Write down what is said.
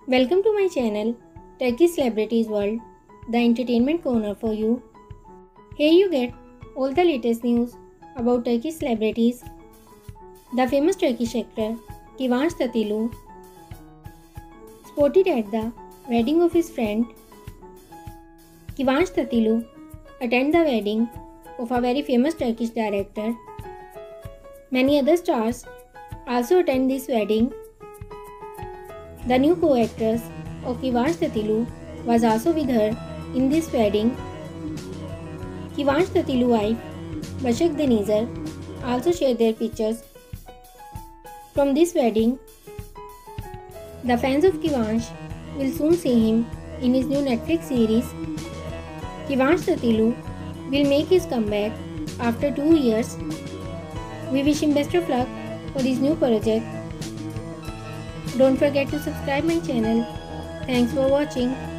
Welcome to my channel, Turkish Celebrities World, the entertainment corner for you. Here you get all the latest news about Turkish celebrities. The famous Turkish actor Kıvanç Tatlıtuğ spotted at the wedding of his friend. Kıvanç Tatlıtuğ attended the wedding of a very famous Turkish director. Many other stars also attend this wedding. The new co-actress of Kıvanç Tatlıtuğ was also with her in this wedding. Kıvanç Tatlıtuğ's wife Başak Denizer also shared their pictures from this wedding. The fans of Kıvanç will soon see him in his new Netflix series. Kıvanç Tatlıtuğ will make his comeback after 2 years. We wish him best of luck for his new project. Don't forget to subscribe my channel. Thanks for watching.